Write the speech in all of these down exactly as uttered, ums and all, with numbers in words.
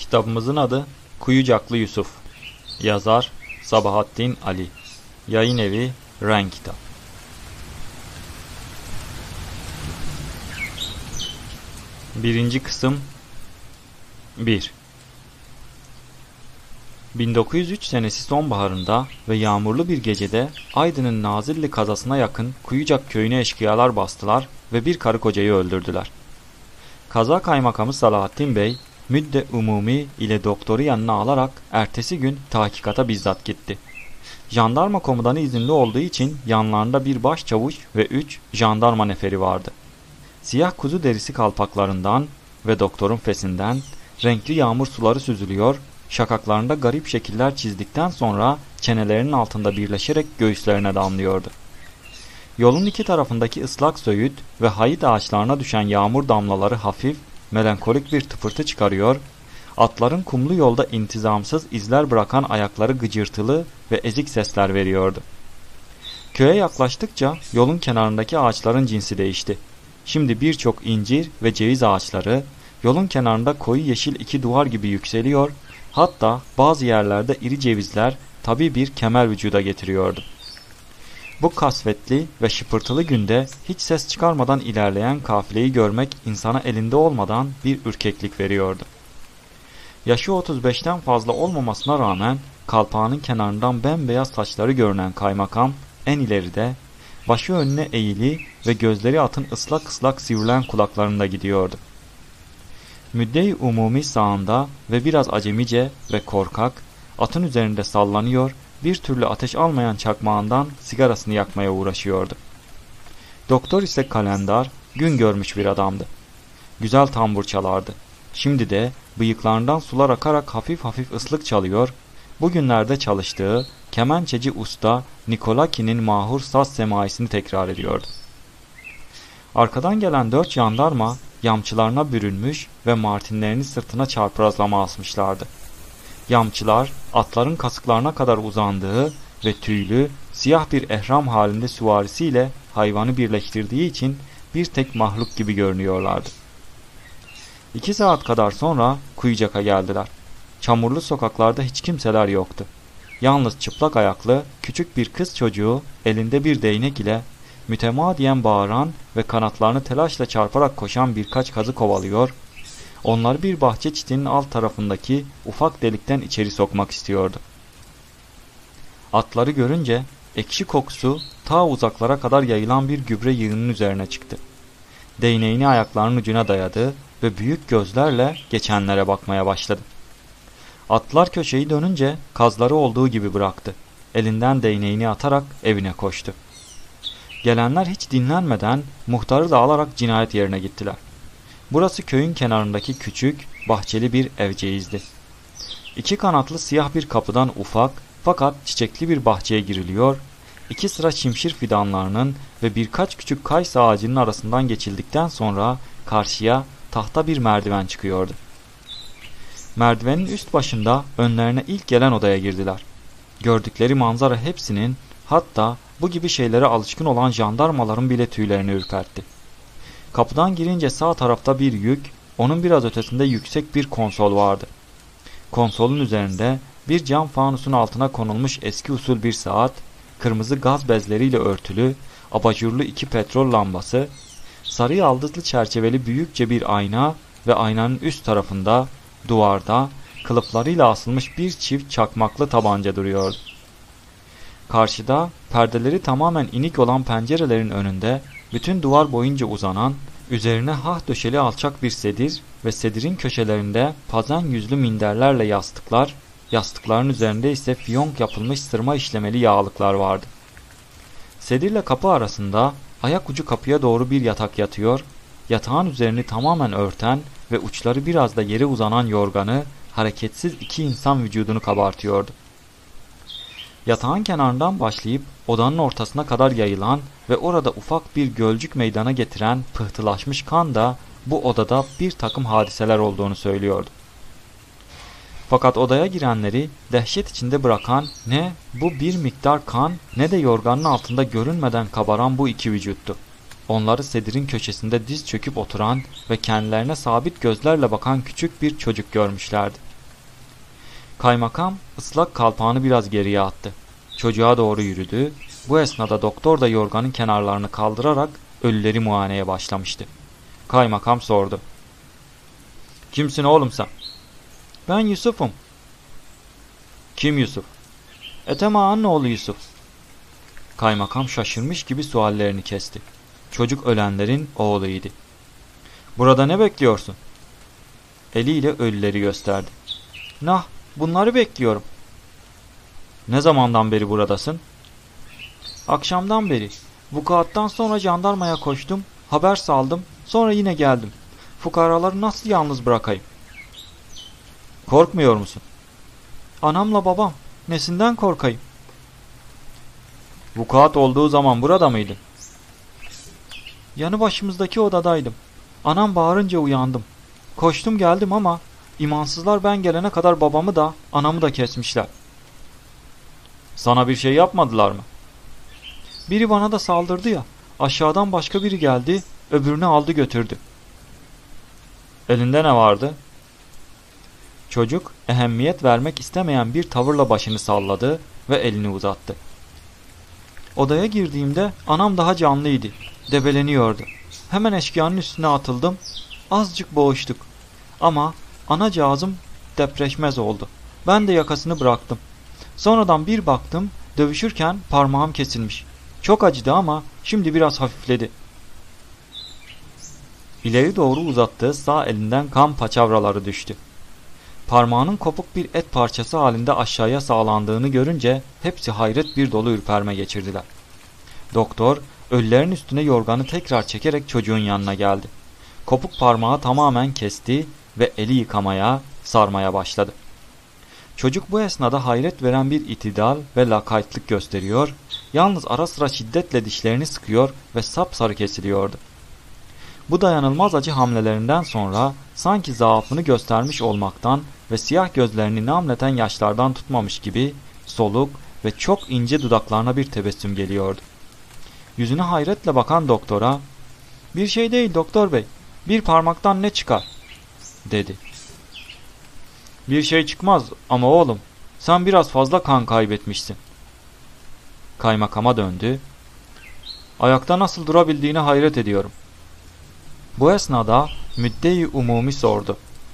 Kitabımızın adı Kuyucaklı Yusuf. Yazar Sabahattin Ali. Yayın evi Ren Kitap. Birinci kısım bir. bin dokuz yüz üç senesi sonbaharında ve yağmurlu bir gecede Aydın'ın Nazilli kazasına yakın Kuyucak köyüne eşkıyalar bastılar ve bir karı kocayı öldürdüler. Kaza kaymakamı Salahattin Bey, müdde umumi ile doktoru yanına alarak ertesi gün tahkikata bizzat gitti. Jandarma komutanı izinli olduğu için yanlarında bir başçavuş ve üç jandarma neferi vardı. Siyah kuzu derisi kalpaklarından ve doktorun fesinden renkli yağmur suları süzülüyor, şakaklarında garip şekiller çizdikten sonra çenelerinin altında birleşerek göğüslerine damlıyordu. Yolun iki tarafındaki ıslak söğüt ve hayıt ağaçlarına düşen yağmur damlaları hafif, melankolik bir tıpırtı çıkarıyor, atların kumlu yolda intizamsız izler bırakan ayakları gıcırtılı ve ezik sesler veriyordu. Köye yaklaştıkça yolun kenarındaki ağaçların cinsi değişti. Şimdi birçok incir ve ceviz ağaçları yolun kenarında koyu yeşil iki duvar gibi yükseliyor, hatta bazı yerlerde iri cevizler tabii bir kemer vücuda getiriyordu. Bu kasvetli ve şıpırtılı günde hiç ses çıkarmadan ilerleyen kafileyi görmek insana elinde olmadan bir ürkeklik veriyordu. Yaşı otuz beşten fazla olmamasına rağmen kalpağının kenarından bembeyaz saçları görünen kaymakam en ileride, başı önüne eğili ve gözleri atın ıslak ıslak sivrilen kulaklarında gidiyordu. Müdde-i umumi sağında ve biraz acemice ve korkak, atın üzerinde sallanıyor, bir türlü ateş almayan çakmağından sigarasını yakmaya uğraşıyordu. Doktor ise kalendar, gün görmüş bir adamdı. Güzel tambur çalardı. Şimdi de bıyıklarından sular akarak hafif hafif ıslık çalıyor, bugünlerde çalıştığı kemençeci usta Nikolaki'nin mahur saz semaisini tekrar ediyordu. Arkadan gelen dört jandarma yamçılarına bürünmüş ve martinlerini sırtına çarprazlama asmışlardı. Yamçılar atların kasıklarına kadar uzandığı ve tüylü, siyah bir ehram halinde süvarisiyle hayvanı birleştirdiği için bir tek mahluk gibi görünüyorlardı. İki saat kadar sonra Kuyucak'a geldiler. Çamurlu sokaklarda hiç kimseler yoktu. Yalnız çıplak ayaklı küçük bir kız çocuğu elinde bir değnek ile mütemadiyen bağıran ve kanatlarını telaşla çarparak koşan birkaç kazı kovalıyor, onları bir bahçe çitinin alt tarafındaki ufak delikten içeri sokmak istiyordu. Atları görünce ekşi kokusu ta uzaklara kadar yayılan bir gübre yığının üzerine çıktı. Değneğini ayaklarının ucuna dayadı ve büyük gözlerle geçenlere bakmaya başladı. Atlar köşeyi dönünce kazları olduğu gibi bıraktı. Elinden değneğini atarak evine koştu. Gelenler hiç dinlenmeden muhtarı da alarak cinayet yerine gittiler. Burası köyün kenarındaki küçük, bahçeli bir evceğizdi. İki kanatlı siyah bir kapıdan ufak fakat çiçekli bir bahçeye giriliyor, iki sıra şimşir fidanlarının ve birkaç küçük kayısı ağacının arasından geçildikten sonra karşıya tahta bir merdiven çıkıyordu. Merdivenin üst başında önlerine ilk gelen odaya girdiler. Gördükleri manzara hepsinin, hatta bu gibi şeylere alışkın olan jandarmaların bile tüylerini ürpertti. Kapıdan girince sağ tarafta bir yük, onun biraz ötesinde yüksek bir konsol vardı. Konsolun üzerinde bir cam fanusun altına konulmuş eski usul bir saat, kırmızı gaz bezleriyle örtülü, abajurlu iki petrol lambası, sarı yaldızlı çerçeveli büyükçe bir ayna ve aynanın üst tarafında, duvarda, kılıflarıyla asılmış bir çift çakmaklı tabanca duruyordu. Karşıda, perdeleri tamamen inik olan pencerelerin önünde, bütün duvar boyunca uzanan, üzerine hah döşeli alçak bir sedir ve sedirin köşelerinde pazen yüzlü minderlerle yastıklar, yastıkların üzerinde ise fiyonk yapılmış sırma işlemeli yağlıklar vardı. Sedirle kapı arasında ayak ucu kapıya doğru bir yatak yatıyor, yatağın üzerini tamamen örten ve uçları biraz da yere uzanan yorganı hareketsiz iki insan vücudunu kabartıyordu. Yatağın kenarından başlayıp odanın ortasına kadar yayılan ve orada ufak bir gölcük meydana getiren pıhtılaşmış kan da bu odada bir takım hadiseler olduğunu söylüyordu. Fakat odaya girenleri dehşet içinde bırakan ne bu bir miktar kan ne de yorganın altında görünmeden kabaran bu iki vücuttu. Onları sedirin köşesinde diz çöküp oturan ve kendilerine sabit gözlerle bakan küçük bir çocuk görmüşlerdi. Kaymakam ıslak kalpağını biraz geriye attı. Çocuğa doğru yürüdü. Bu esnada doktor da yorganın kenarlarını kaldırarak ölüleri muayeneye başlamıştı. Kaymakam sordu. Kimsin oğlum sen? Ben Yusuf'um. Kim Yusuf? Ethem Ağa'nın oğlu Yusuf. Kaymakam şaşırmış gibi suallerini kesti. Çocuk ölenlerin oğluydu. Burada ne bekliyorsun? Eliyle ölüleri gösterdi. Nah, bunları bekliyorum. Ne zamandan beri buradasın? Akşamdan beri. Vukuattan sonra jandarmaya koştum, haber saldım, sonra yine geldim. Fukaraları nasıl yalnız bırakayım? Korkmuyor musun? Anamla babam, nesinden korkayım? Vukuat olduğu zaman burada mıydın? Yanı başımızdaki odadaydım. Anam bağırınca uyandım. Koştum geldim ama imansızlar ben gelene kadar babamı da anamı da kesmişler. Sana bir şey yapmadılar mı? Biri bana da saldırdı ya. Aşağıdan başka biri geldi, öbürünü aldı götürdü. Elinde ne vardı? Çocuk ehemmiyet vermek istemeyen bir tavırla başını salladı ve elini uzattı. Odaya girdiğimde anam daha canlıydı. Debeleniyordu. Hemen eşkıyanın üstüne atıldım. Azıcık boğuştuk. Ama anacığızım depreşmez oldu. Ben de yakasını bıraktım. Sonradan bir baktım, dövüşürken parmağım kesilmiş. Çok acıdı ama şimdi biraz hafifledi. İleri doğru uzattığı sağ elinden kan paçavraları düştü. Parmağının kopuk bir et parçası halinde aşağıya sağlandığını görünce hepsi hayret bir dolu ürperme geçirdiler. Doktor ölülerin üstüne yorganı tekrar çekerek çocuğun yanına geldi. Kopuk parmağı tamamen kesti ve eli yıkamaya, sarmaya başladı. Çocuk bu esnada hayret veren bir itidal ve lakaytlık gösteriyor, yalnız ara sıra şiddetle dişlerini sıkıyor ve sapsarı kesiliyordu. Bu dayanılmaz acı hamlelerinden sonra sanki zaafını göstermiş olmaktan ve siyah gözlerini namleten yaşlardan tutmamış gibi soluk ve çok ince dudaklarına bir tebessüm geliyordu. Yüzüne hayretle bakan doktora, "Bir şey değil doktor bey, bir parmaktan ne çıkar?" dedi. "Bir şey çıkmaz ama oğlum, sen biraz fazla kan kaybetmişsin." Kaymakama döndü. "Ayakta nasıl durabildiğine hayret ediyorum." Bu esnada müdde-i umumi sordu.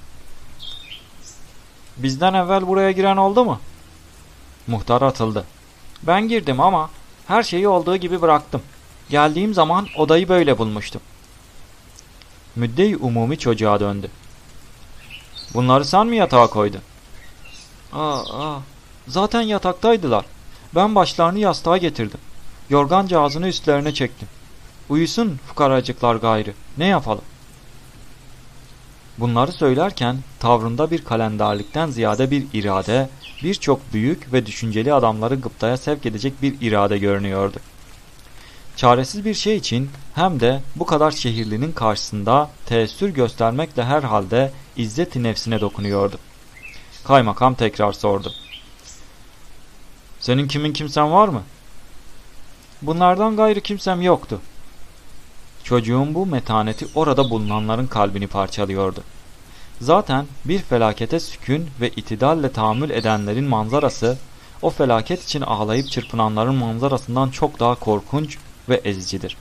"Bizden evvel buraya giren oldu mu?" Muhtar atıldı. "Ben girdim ama her şeyi olduğu gibi bıraktım. Geldiğim zaman odayı böyle bulmuştum." Müdde-i umumi çocuğa döndü. "Bunları sen mi yatağa koydun?" Aa, aa, zaten yataktaydılar. Ben başlarını yastığa getirdim. Yorgancağızını üstlerine çektim. Uyusun fukaracıklar gayrı. Ne yapalım? Bunları söylerken tavrında bir kalendarlıktan ziyade bir irade, birçok büyük ve düşünceli adamları gıptaya sevk edecek bir irade görünüyordu. Çaresiz bir şey için hem de bu kadar şehirlinin karşısında teessür göstermekle herhalde izzet-i nefsine dokunuyordu. Kaymakam tekrar sordu. "Senin kimin kimsen var mı?" "Bunlardan gayrı kimsem yoktu." Çocuğun bu metaneti orada bulunanların kalbini parçalıyordu. Zaten bir felakete sükun ve itidalle tahammül edenlerin manzarası, o felaket için ağlayıp çırpınanların manzarasından çok daha korkunç ve ezicidir.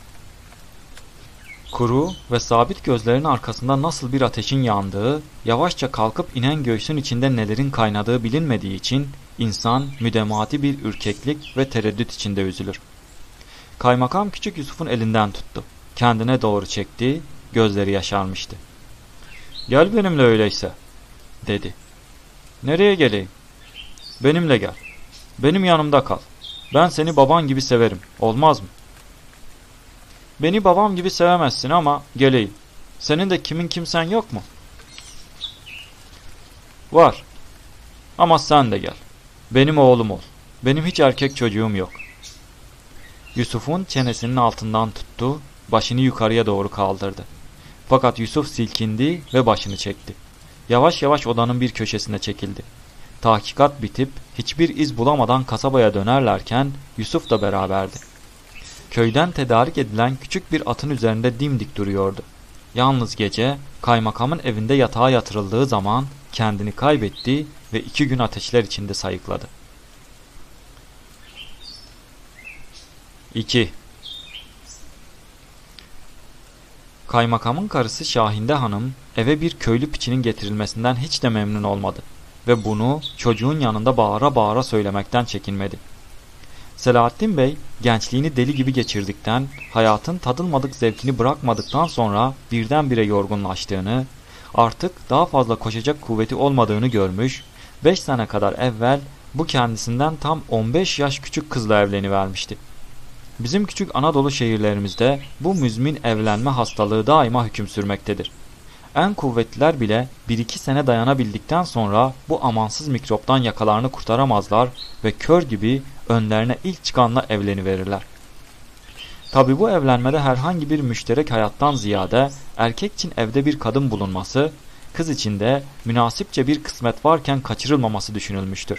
Kuru ve sabit gözlerin arkasında nasıl bir ateşin yandığı, yavaşça kalkıp inen göğsün içinde nelerin kaynadığı bilinmediği için insan müdemati bir ürkeklik ve tereddüt içinde üzülür. Kaymakam küçük Yusuf'un elinden tuttu. Kendine doğru çekti, gözleri yaşarmıştı. "Gel benimle öyleyse," dedi. "Nereye geleyim?" "Benimle gel. Benim yanımda kal. Ben seni baban gibi severim. Olmaz mı?" "Beni babam gibi sevemezsin ama geleyim. Senin de kimin kimsen yok mu?" "Var. Ama sen de gel. Benim oğlum ol. Benim hiç erkek çocuğum yok." Yusuf'un çenesinin altından tuttu, başını yukarıya doğru kaldırdı. Fakat Yusuf silkindi ve başını çekti. Yavaş yavaş odanın bir köşesine çekildi. Tahkikat bitip hiçbir iz bulamadan kasabaya dönerlerken Yusuf da beraberdi. Köyden tedarik edilen küçük bir atın üzerinde dimdik duruyordu. Yalnız gece kaymakamın evinde yatağa yatırıldığı zaman kendini kaybetti ve iki gün ateşler içinde sayıkladı. iki. Kaymakamın karısı Şahinde Hanım eve bir köylü piçinin getirilmesinden hiç de memnun olmadı ve bunu çocuğun yanında bağıra bağıra söylemekten çekinmedi. Selahattin Bey gençliğini deli gibi geçirdikten, hayatın tadılmadık zevkini bırakmadıktan sonra birdenbire yorgunlaştığını, artık daha fazla koşacak kuvveti olmadığını görmüş, beş sene kadar evvel bu kendisinden tam on beş yaş küçük kızla evlenivermişti. Bizim küçük Anadolu şehirlerimizde bu müzmin evlenme hastalığı daima hüküm sürmektedir. En kuvvetliler bile bir iki sene dayanabildikten sonra bu amansız mikroptan yakalarını kurtaramazlar ve kör gibi önlerine ilk çıkanla evleniverirler. Tabi bu evlenmede herhangi bir müşterek hayattan ziyade erkek için evde bir kadın bulunması, kız için de münasipçe bir kısmet varken kaçırılmaması düşünülmüştür.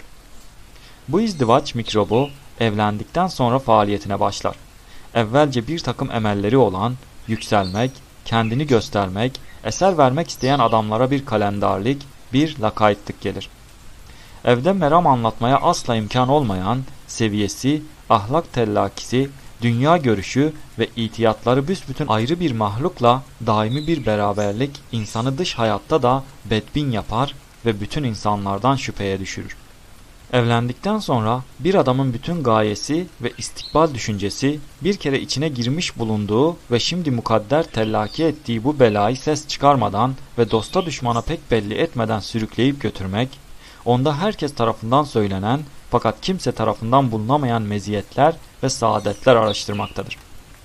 Bu izdivaç mikrobu evlendikten sonra faaliyetine başlar. Evvelce bir takım emelleri olan, yükselmek, kendini göstermek, eser vermek isteyen adamlara bir kalendarlık, bir lakaytlık gelir. Evde meram anlatmaya asla imkan olmayan, seviyesi, ahlak tellakisi, dünya görüşü ve itiyatları büsbütün ayrı bir mahlukla daimi bir beraberlik insanı dış hayatta da bedbin yapar ve bütün insanlardan şüpheye düşürür. Evlendikten sonra bir adamın bütün gayesi ve istikbal düşüncesi bir kere içine girmiş bulunduğu ve şimdi mukadder tellaki ettiği bu belayı ses çıkarmadan ve dosta düşmana pek belli etmeden sürükleyip götürmek, onda herkes tarafından söylenen fakat kimse tarafından bulunamayan meziyetler ve saadetler araştırmaktadır.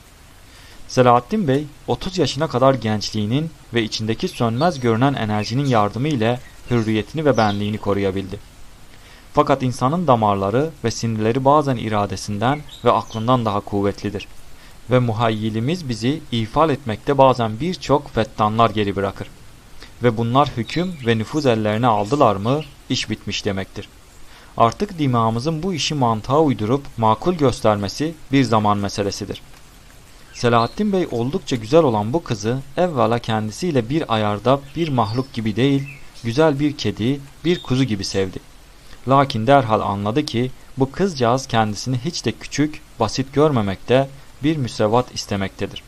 Selahattin Bey otuz yaşına kadar gençliğinin ve içindeki sönmez görünen enerjinin yardımı ile hürriyetini ve benliğini koruyabildi. Fakat insanın damarları ve sinirleri bazen iradesinden ve aklından daha kuvvetlidir. Ve muhayyilimiz bizi ifade etmekte bazen birçok fettanlar geri bırakır. Ve bunlar hüküm ve nüfuz ellerine aldılar mı iş bitmiş demektir. Artık dimağımızın bu işi mantığa uydurup makul göstermesi bir zaman meselesidir. Selahattin Bey oldukça güzel olan bu kızı evvela kendisiyle bir ayarda bir mahluk gibi değil, güzel bir kedi, bir kuzu gibi sevdi. Lakin derhal anladı ki bu kızcağız kendisini hiç de küçük, basit görmemekte, bir müsevvat istemektedir.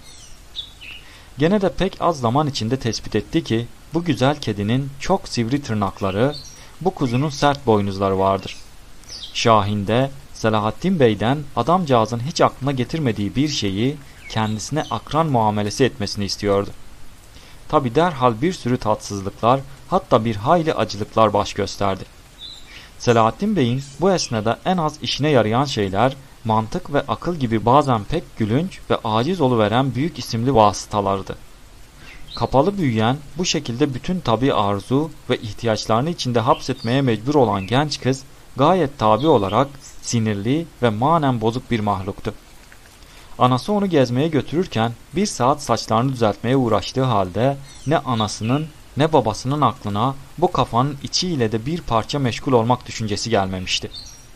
Gene de pek az zaman içinde tespit etti ki bu güzel kedinin çok sivri tırnakları, bu kuzunun sert boynuzları vardır. Şahinde Selahattin Bey'den adamcağızın hiç aklına getirmediği bir şeyi kendisine akran muamelesi etmesini istiyordu. Tabi derhal bir sürü tatsızlıklar, hatta bir hayli acılıklar baş gösterdi. Selahattin Bey'in bu esnada en az işine yarayan şeyler, mantık ve akıl gibi bazen pek gülünç ve aciz oluveren büyük isimli vasıtalardı. Kapalı büyüyen, bu şekilde bütün tabi arzu ve ihtiyaçlarını içinde hapsetmeye mecbur olan genç kız, gayet tabi olarak sinirli ve manen bozuk bir mahluktu. Anası onu gezmeye götürürken bir saat saçlarını düzeltmeye uğraştığı halde ne anasının ne babasının aklına bu kafanın içiyle de bir parça meşgul olmak düşüncesi gelmemişti.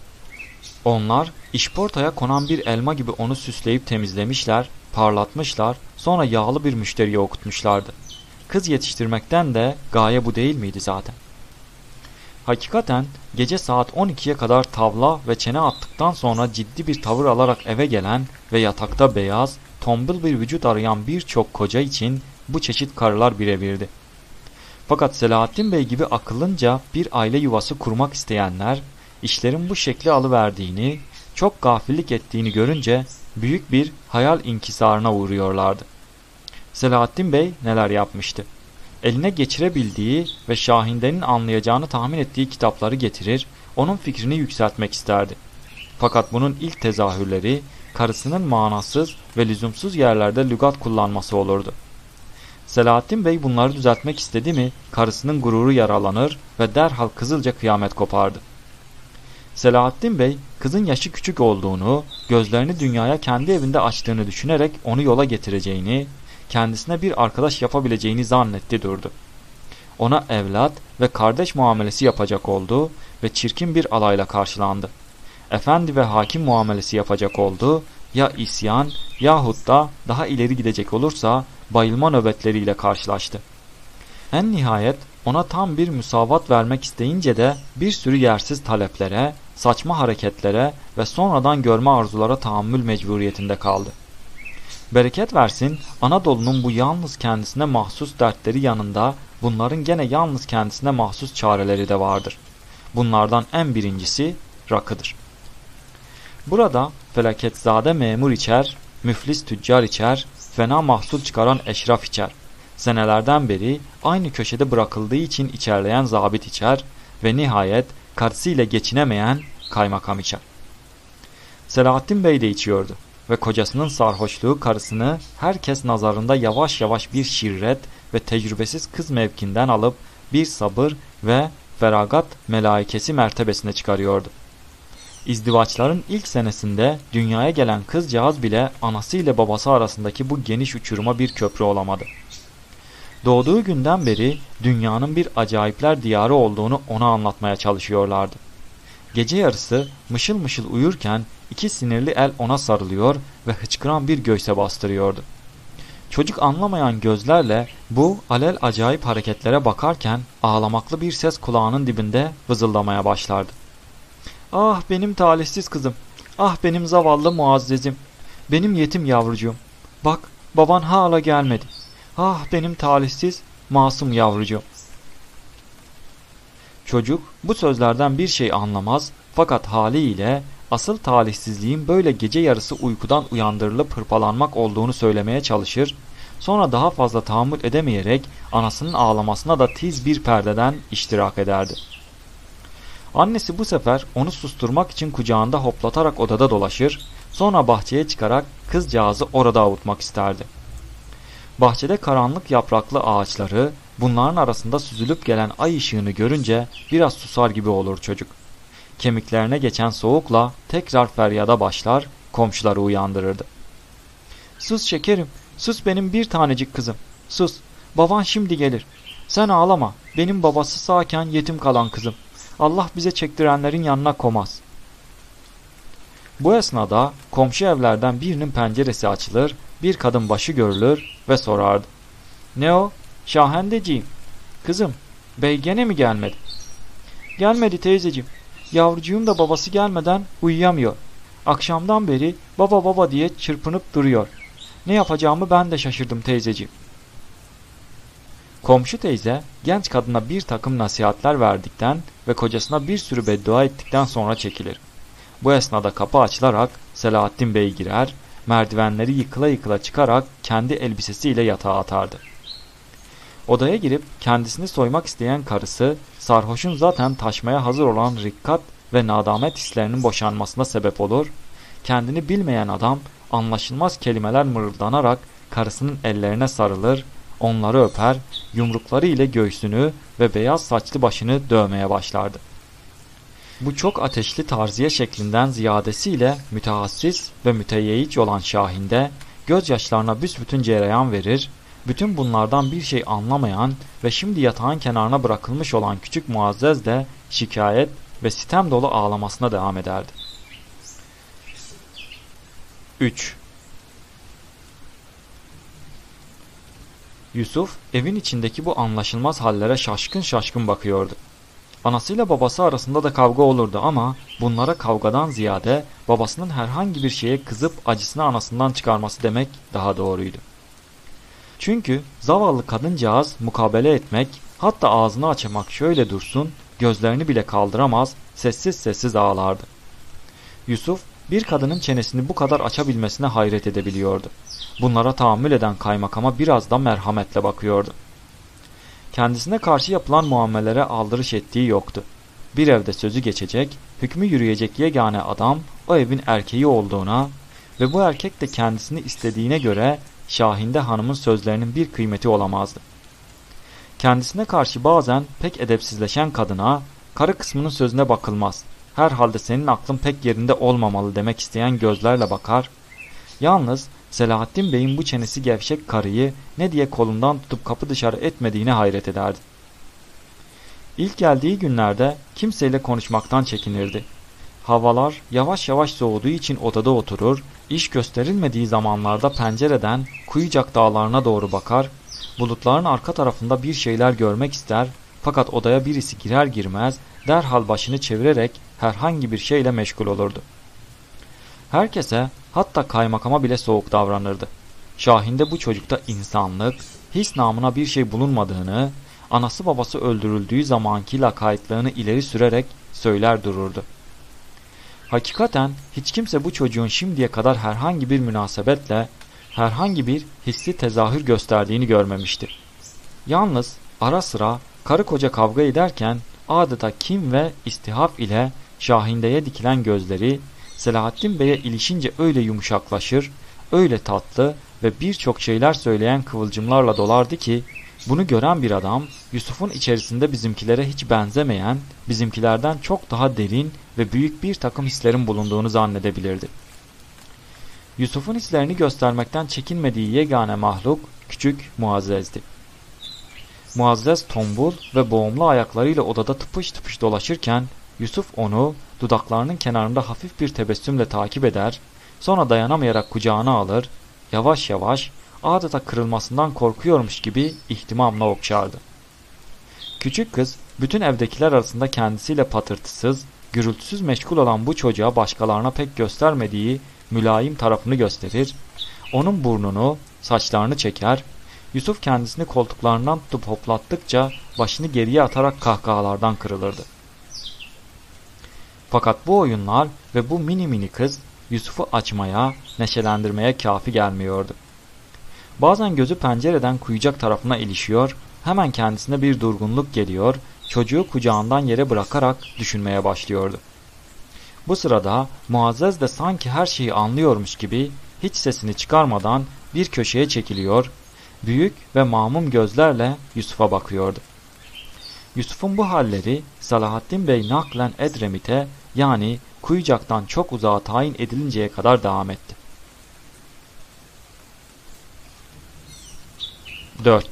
Onlar işportaya konan bir elma gibi onu süsleyip temizlemişler, parlatmışlar, sonra yağlı bir müşteriye okutmuşlardı. Kız yetiştirmekten de gaye bu değil miydi zaten? Hakikaten gece saat on ikiye kadar tavla ve çene attıktan sonra ciddi bir tavır alarak eve gelen ve yatakta beyaz, tombul bir vücut arayan birçok koca için bu çeşit karılar birebirdi. Fakat Selahattin Bey gibi akıllınca bir aile yuvası kurmak isteyenler, işlerin bu şekli alıverdiğini, çok gafillik ettiğini görünce büyük bir hayal inkisarına uğruyorlardı. Selahattin Bey neler yapmıştı? Eline geçirebildiği ve Şahinde'nin anlayacağını tahmin ettiği kitapları getirir, onun fikrini yükseltmek isterdi. Fakat bunun ilk tezahürleri, karısının manasız ve lüzumsuz yerlerde lügat kullanması olurdu. Selahattin Bey bunları düzeltmek istedi mi, karısının gururu yaralanır ve derhal kızılca kıyamet kopardı. Selahattin Bey, kızın yaşı küçük olduğunu, gözlerini dünyaya kendi evinde açtığını düşünerek onu yola getireceğini, kendisine bir arkadaş yapabileceğini zannetti durdu. Ona evlat ve kardeş muamelesi yapacak oldu ve çirkin bir alayla karşılandı. Efendi ve hakim muamelesi yapacak oldu, ya isyan yahut da daha ileri gidecek olursa bayılma nöbetleriyle karşılaştı. En nihayet ona tam bir müsavat vermek isteyince de bir sürü yersiz taleplere, saçma hareketlere ve sonradan görme arzulara tahammül mecburiyetinde kaldı. Bereket versin, Anadolu'nun bu yalnız kendisine mahsus dertleri yanında bunların gene yalnız kendisine mahsus çareleri de vardır. Bunlardan en birincisi rakıdır. Burada felaketzade memur içer, müflis tüccar içer, fena mahsul çıkaran eşraf içer. Senelerden beri aynı köşede bırakıldığı için içerleyen zabit içer ve nihayet karısıyla geçinemeyen kaymakam içer. Selahattin Bey de içiyordu ve kocasının sarhoşluğu karısını herkes nazarında yavaş yavaş bir şirret ve tecrübesiz kız mevkinden alıp bir sabır ve feragat melaikesi mertebesine çıkarıyordu. İzdivaçların ilk senesinde dünyaya gelen kızcağız bile anası ile babası arasındaki bu geniş uçuruma bir köprü olamadı. Doğduğu günden beri dünyanın bir acayipler diyarı olduğunu ona anlatmaya çalışıyorlardı. Gece yarısı mışıl mışıl uyurken iki sinirli el ona sarılıyor ve hıçkıran bir göğse bastırıyordu. Çocuk anlamayan gözlerle bu alel acayip hareketlere bakarken ağlamaklı bir ses kulağının dibinde vızıldamaya başlardı. Ah benim talihsiz kızım, ah benim zavallı muazzezim, benim yetim yavrucuğum, bak baban hala gelmedi, ah benim talihsiz masum yavrucuğum. Çocuk bu sözlerden bir şey anlamaz fakat haliyle asıl talihsizliğin böyle gece yarısı uykudan uyandırılıp hırpalanmak olduğunu söylemeye çalışır, sonra daha fazla tahammül edemeyerek anasının ağlamasına da tiz bir perdeden iştirak ederdi. Annesi bu sefer onu susturmak için kucağında hoplatarak odada dolaşır, sonra bahçeye çıkarak kızcağızı orada avutmak isterdi. Bahçede karanlık yapraklı ağaçları, bunların arasında süzülüp gelen ay ışığını görünce biraz susar gibi olur çocuk. Kemiklerine geçen soğukla tekrar feryada başlar, komşuları uyandırırdı. Sus şekerim, sus benim bir tanecik kızım, sus, baban şimdi gelir. Sen ağlama, benim babası sağken yetim kalan kızım. Allah bize çektirenlerin yanına komaz. Bu esnada komşu evlerden birinin penceresi açılır, bir kadın başı görülür ve sorardı. Ne o? Şahendeciğim. Kızım, bey gene mi gelmedi? Gelmedi teyzeciğim. Yavrucuğum da babası gelmeden uyuyamıyor. Akşamdan beri baba baba diye çırpınıp duruyor. Ne yapacağımı ben de şaşırdım teyzeciğim. Komşu teyze genç kadına bir takım nasihatler verdikten ve kocasına bir sürü beddua ettikten sonra çekilir. Bu esnada kapı açılarak Selahattin Bey girer, merdivenleri yıkıla yıkıla çıkarak kendi elbisesiyle yatağa atardı. Odaya girip kendisini soymak isteyen karısı, sarhoşun zaten taşmaya hazır olan rikkat ve nadamet hislerinin boşanmasına sebep olur, kendini bilmeyen adam anlaşılmaz kelimeler mırıldanarak karısının ellerine sarılır, onları öper, yumrukları ile göğsünü ve beyaz saçlı başını dövmeye başlardı. Bu çok ateşli tarziye şeklinden ziyadesiyle mütehassiz ve müteyyiç olan Şahin'de gözyaşlarına büsbütün cereyan verir, bütün bunlardan bir şey anlamayan ve şimdi yatağın kenarına bırakılmış olan küçük Muazzez de şikayet ve sitem dolu ağlamasına devam ederdi. üç. Yusuf evin içindeki bu anlaşılmaz hallere şaşkın şaşkın bakıyordu. Anasıyla babası arasında da kavga olurdu ama bunlara kavgadan ziyade babasının herhangi bir şeye kızıp acısını anasından çıkarması demek daha doğruydu. Çünkü zavallı kadıncağız mukabele etmek, hatta ağzını açmak şöyle dursun, gözlerini bile kaldıramaz, sessiz sessiz ağlardı. Yusuf bir kadının çenesini bu kadar açabilmesine hayret edebiliyordu. Bunlara tahammül eden kaymakama biraz da merhametle bakıyordu. Kendisine karşı yapılan muamelelere aldırış ettiği yoktu. Bir evde sözü geçecek, hükmü yürüyecek yegane adam o evin erkeği olduğuna ve bu erkek de kendisini istediğine göre Şahinde Hanım'ın sözlerinin bir kıymeti olamazdı. Kendisine karşı bazen pek edepsizleşen kadına karı kısmının sözüne bakılmaz, herhalde senin aklın pek yerinde olmamalı demek isteyen gözlerle bakar, yalnız Selahattin Bey'in bu çenesi gevşek karıyı ne diye kolundan tutup kapı dışarı etmediğine hayret ederdi. İlk geldiği günlerde kimseyle konuşmaktan çekinirdi. Havalar yavaş yavaş soğuduğu için odada oturur, iş gösterilmediği zamanlarda pencereden Kuyucak dağlarına doğru bakar, bulutların arka tarafında bir şeyler görmek ister Fakat odaya birisi girer girmez derhal başını çevirerek herhangi bir şeyle meşgul olurdu. Herkese, hatta kaymakama bile soğuk davranırdı. Şahin'de bu çocukta insanlık, his namına bir şey bulunmadığını, anası babası öldürüldüğü zamanki lakaytlığını ileri sürerek söyler dururdu. Hakikaten hiç kimse bu çocuğun şimdiye kadar herhangi bir münasebetle, herhangi bir hissi tezahür gösterdiğini görmemişti. Yalnız ara sıra karı koca kavga ederken adeta kin ve istihaf ile Şahinde'ye dikilen gözleri Selahaddin Bey'e ilişince öyle yumuşaklaşır, öyle tatlı ve birçok şeyler söyleyen kıvılcımlarla dolardı ki bunu gören bir adam Yusuf'un içerisinde bizimkilere hiç benzemeyen, bizimkilerden çok daha derin ve büyük bir takım hislerin bulunduğunu zannedebilirdi. Yusuf'un hislerini göstermekten çekinmediği yegane mahluk küçük Muazzez'di. Muazzez tombul ve boğumlu ayaklarıyla odada tıpış tıpış dolaşırken Yusuf onu dudaklarının kenarında hafif bir tebessümle takip eder, sonra dayanamayarak kucağına alır, yavaş yavaş adeta kırılmasından korkuyormuş gibi ihtimamla okşardı. Küçük kız bütün evdekiler arasında kendisiyle patırtısız, gürültüsüz meşgul olan bu çocuğa başkalarına pek göstermediği mülayim tarafını gösterir, onun burnunu, saçlarını çeker, Yusuf kendisini koltuklarından tutup hoplattıkça başını geriye atarak kahkahalardan kırılırdı. Fakat bu oyunlar ve bu mini mini kız Yusuf'u açmaya, neşelendirmeye kafi gelmiyordu. Bazen gözü pencereden kuyucak tarafına ilişiyor, hemen kendisine bir durgunluk geliyor, çocuğu kucağından yere bırakarak düşünmeye başlıyordu. Bu sırada Muazzez de sanki her şeyi anlıyormuş gibi hiç sesini çıkarmadan bir köşeye çekiliyor, büyük ve mamum gözlerle Yusuf'a bakıyordu. Yusuf'un bu halleri Selahaddin Bey naklen Edremit'e, yani Kuyucak'tan çok uzağa tayin edilinceye kadar devam etti. dört.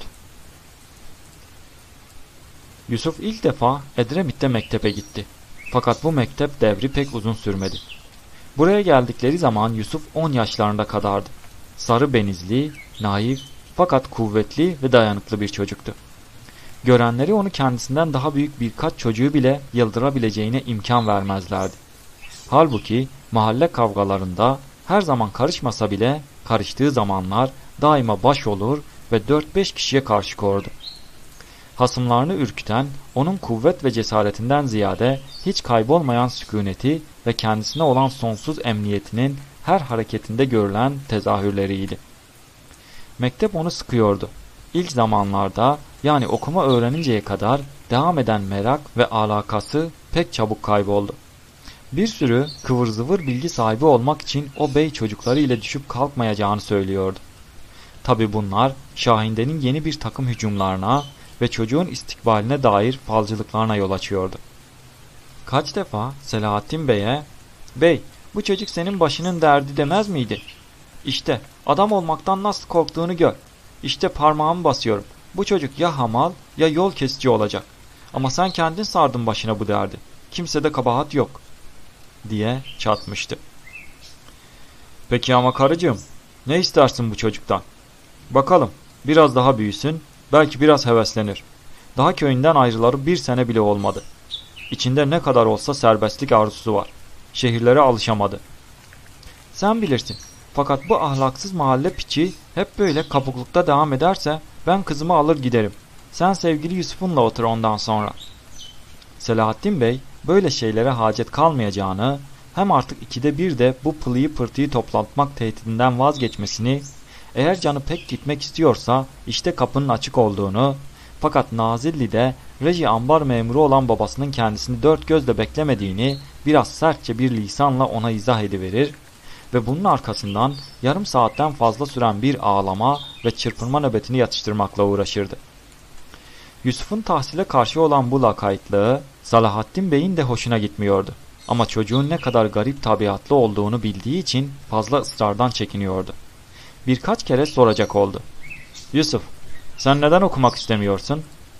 Yusuf ilk defa Edremit'te mektebe gitti. Fakat bu mektep devri pek uzun sürmedi. Buraya geldikleri zaman Yusuf on yaşlarında kadardı. Sarı benizli, naif fakat kuvvetli ve dayanıklı bir çocuktu. Görenleri onu kendisinden daha büyük birkaç çocuğu bile yıldırabileceğine imkan vermezlerdi. Halbuki mahalle kavgalarında her zaman karışmasa bile karıştığı zamanlar daima baş olur ve dört beş kişiye karşı kordu. Hasımlarını ürküten onun kuvvet ve cesaretinden ziyade hiç kaybolmayan sükuneti ve kendisine olan sonsuz emniyetinin her hareketinde görülen tezahürleriydi. Mektep onu sıkıyordu. İlk zamanlarda, yani okuma öğreninceye kadar devam eden merak ve alakası pek çabuk kayboldu. Bir sürü kıvır zıvır bilgi sahibi olmak için o bey çocukları ile düşüp kalkmayacağını söylüyordu. Tabi bunlar Şahinde'nin yeni bir takım hücumlarına ve çocuğun istikbaline dair falcılıklarına yol açıyordu. Kaç defa Selahaddin Bey'e, "Bey, bu çocuk senin başının derdi" demez miydi? "İşte adam olmaktan nasıl korktuğunu gör. İşte parmağımı basıyorum. Bu çocuk ya hamal ya yol kesici olacak. Ama sen kendin sardın başına bu derdi. Kimsede kabahat yok" diye çatmıştı. "Peki ama karıcığım, ne istersin bu çocuktan? Bakalım, biraz daha büyüsün, belki biraz heveslenir. Daha köyünden ayrılalı bir sene bile olmadı. İçinde ne kadar olsa serbestlik arzusu var. Şehirlere alışamadı. Sen bilirsin. Fakat bu ahlaksız mahalle piçi hep böyle kapuklukta devam ederse ben kızımı alır giderim. Sen sevgili Yusuf'unla otur ondan sonra." Selahaddin Bey böyle şeylere hacet kalmayacağını, hem artık ikide bir de bu pılıyı pırtıyı toplatmak tehdidinden vazgeçmesini, eğer canı pek gitmek istiyorsa işte kapının açık olduğunu, fakat Nazilli'de reji ambar memuru olan babasının kendisini dört gözle beklemediğini biraz sertçe bir lisanla ona izah ediverir ve bunun arkasından yarım saatten fazla süren bir ağlama ve çırpınma nöbetini yatıştırmakla uğraşırdı. Yusuf'un tahsile karşı olan bu lakaytlığı Selahaddin Bey'in de hoşuna gitmiyordu. Ama çocuğun ne kadar garip tabiatlı olduğunu bildiği için fazla ısrardan çekiniyordu. Birkaç kere soracak oldu. "Yusuf, sen neden okumak istemiyorsun?"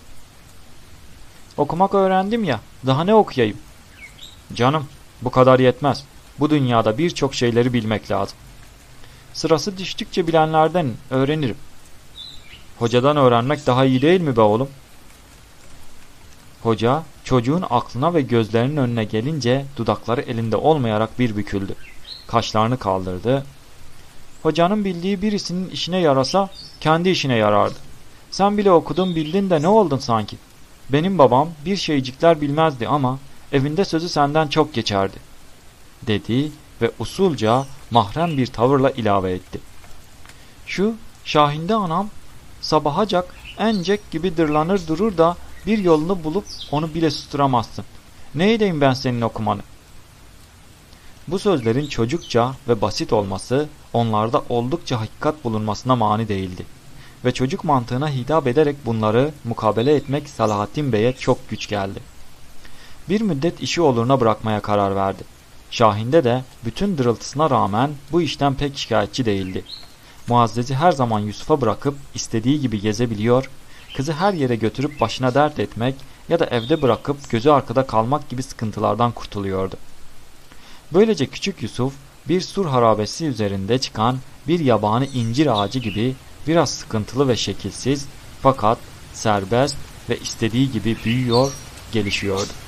"Okumak öğrendim ya, daha ne okuyayım?" "Canım, bu kadar yetmez. Bu dünyada birçok şeyleri bilmek lazım. Sırası düştükçe bilenlerden öğrenirim." "Hocadan öğrenmek daha iyi değil mi be oğlum?" Hoca çocuğun aklına ve gözlerinin önüne gelince dudakları elinde olmayarak bir büküldü. Kaşlarını kaldırdı. Hocanın bildiği birisinin işine yarasa kendi işine yarardı. Sen bile okudun bildin de ne oldun sanki? Benim babam bir şeycikler bilmezdi ama evinde sözü senden çok geçerdi, dedi ve usulca mahrem bir tavırla ilave etti. Şu Şahinde anam sabahacak encek gibi dırlanır durur da bir yolunu bulup onu bile susturamazsın. Ne edeyim ben senin okumanı? Bu sözlerin çocukça ve basit olması onlarda oldukça hakikat bulunmasına mani değildi. Ve çocuk mantığına hitap ederek bunları mukabele etmek Selahattin Bey'e çok güç geldi. Bir müddet işi oluruna bırakmaya karar verdi. Şahinde de bütün dırıltısına rağmen bu işten pek şikayetçi değildi. Muazzezi her zaman Yusuf'a bırakıp istediği gibi gezebiliyor, kızı her yere götürüp başına dert etmek ya da evde bırakıp gözü arkada kalmak gibi sıkıntılardan kurtuluyordu. Böylece küçük Yusuf bir sur harabesi üzerinde çıkan bir yabani incir ağacı gibi biraz sıkıntılı ve şekilsiz fakat serbest ve istediği gibi büyüyor, gelişiyordu.